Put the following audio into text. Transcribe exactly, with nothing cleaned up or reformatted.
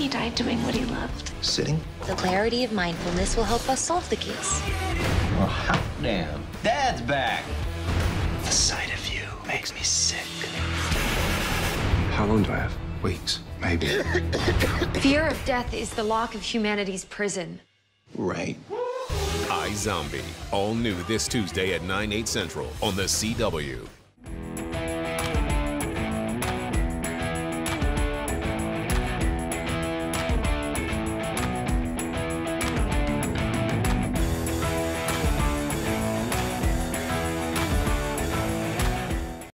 he died doing what he loved. Sitting? The clarity of mindfulness will help us solve the case. Oh, hot damn. Dad's back. The sight of you makes me sick. How long do I have? Weeks, maybe. Fear of death is the lock of humanity's prison. Right. iZombie, all new this Tuesday at nine, eight central on the C W.